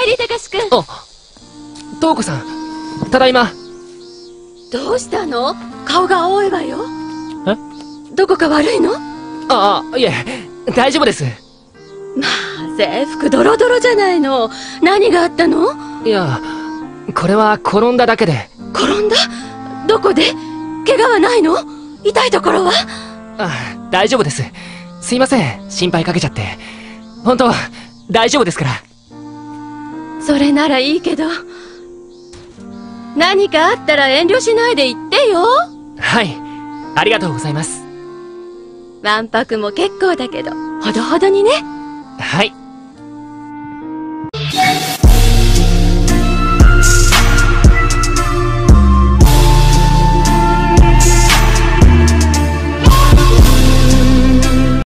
り、たかしくん。 あ、瞳子さん、ただいま。 どうしたの？顔が青いわよ。 え？ どこか悪いの？ いえ、大丈夫です。 まあ、制服ドロドロじゃないの。何があったの？ いや、これは転んだだけで。 転んだ？どこで？怪我はないの？痛いところは？ 大丈夫です。すいません、心配かけちゃって。本当、大丈夫ですから。 それならいいけど、何かあったら遠慮しないで言ってよ。 はい、ありがとうございます。 わんぱくも結構だけど、ほどほどにね。 はい。